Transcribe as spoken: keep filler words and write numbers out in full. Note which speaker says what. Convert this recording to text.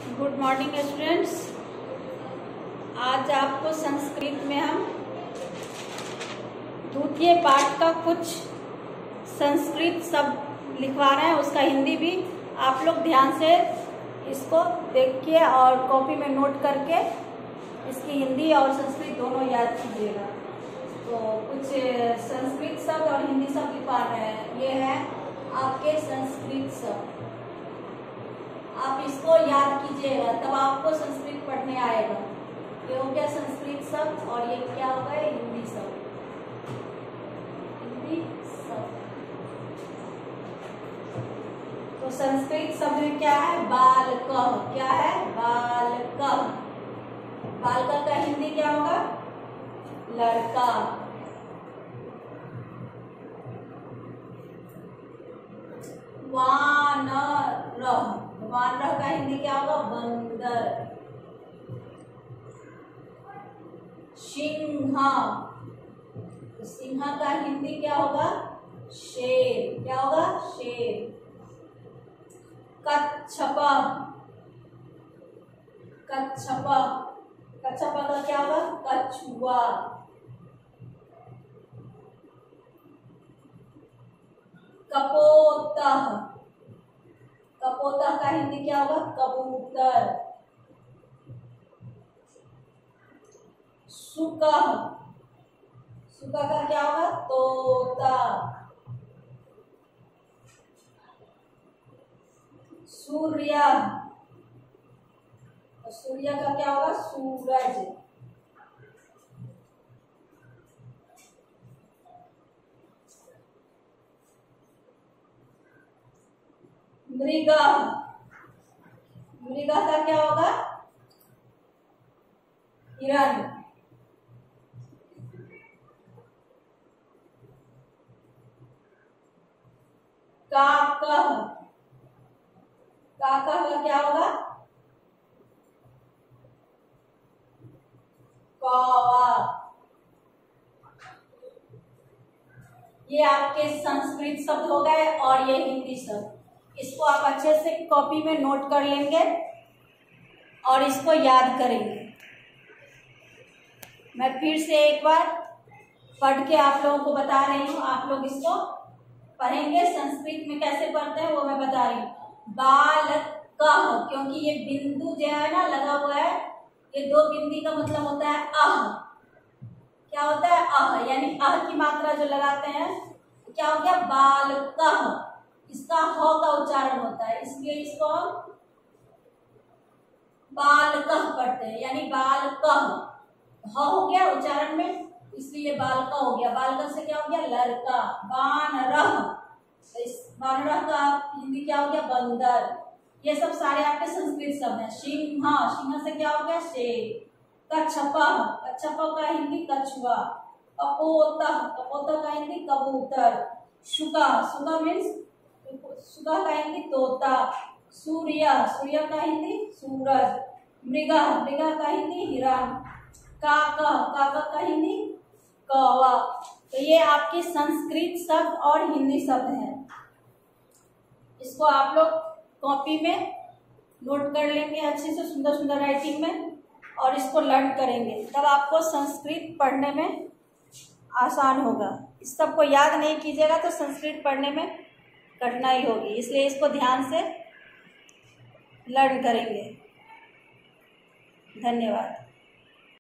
Speaker 1: Good morning students. आज आपको संस्कृत में हम द्वितीय पाठ का कुछ संस्कृत शब्द लिखवा रहे हैं, उसका हिंदी भी आप लोग ध्यान से इसको देखिए और कॉपी में नोट करके इसकी हिंदी और संस्कृत दोनों याद कीजिएगा। तो कुछ संस्कृत शब्द और हिंदी शब्द लिखवा रहे हैं। ये है आपके संस्कृत शब्द, आप इसको याद कीजिएगा तब आपको संस्कृत पढ़ने आएगा। ये हो गया संस्कृत शब्द और ये क्या होगा, हिंदी शब्द। हिंदी शब्द तो संस्कृत शब्द में क्या है, बालकः। क्या है, बालकः। बालकः का हिंदी क्या होगा, लड़का। वानरः, वानरः का हिंदी क्या होगा, बंदर। सिंह, तो सिंह का हिंदी क्या होगा, शेर। क्या होगा, शेर। कच्छपः, कच्छपः, कच्छपः का क्या होगा, कछुआ। कपोतः, कपोतः का हिंदी क्या होगा, कबूतर। शुकः, शुकः का क्या होगा, तोता। सूर्य, सूर्य का क्या होगा, सूरज। मृगा, मृगा का क्या होगा, हिरण। काकः, काकः का क्या होगा, कौवा। ये आपके संस्कृत शब्द हो गए और ये हिंदी शब्द। इसको आप अच्छे से कॉपी में नोट कर लेंगे और इसको याद करेंगे। मैं फिर से एक बार पढ़ के आप लोगों को बता रही हूँ, आप लोग इसको पढ़ेंगे। संस्कृत में कैसे पढ़ते हैं वो मैं बता रही हूँ। बालकः, क्योंकि ये बिंदु जो है ना लगा हुआ है, ये दो बिंदी का मतलब होता है अह। क्या होता है, अह, यानी अह की मात्रा जो लगाते हैं, क्या हो गया, बालकः। इसका ह का उच्चारण होता है, इसलिए इसको हम बालकः पढ़ते हैं, यानी बालकः। ह हो गया उच्चारण में, इसलिए बालका हो गया। बालका से क्या हो गया, लड़का। वानरः, इस वानरः का हिंदी क्या हो गया, बंदर। ये सब सारे आपके संस्कृत शब्द हैं। सिंह, सिंह से क्या हो गया, शेर। कच्छपः, कच्छपः का हिंदी कछुआ। कपोतः, कपोतः का हिंदी कबूतर। शुका, शुका मीन्स शुका का हिंदी तोता। सूर्य, सूर्य का हिंदी सूरज। मृगा, मृगा का हिंदी हिरण। काकः, काकः का हिंदी कौवा। तो ये आपके संस्कृत शब्द और हिंदी शब्द हैं। इसको आप लोग कॉपी में नोट कर लेंगे अच्छे से, सुंदर सुंदर राइटिंग में, और इसको लर्न करेंगे, तब आपको संस्कृत पढ़ने में आसान होगा। इस सब को याद नहीं कीजिएगा तो संस्कृत पढ़ने में कठिनाई होगी, इसलिए इसको ध्यान से लर्न करेंगे। धन्यवाद।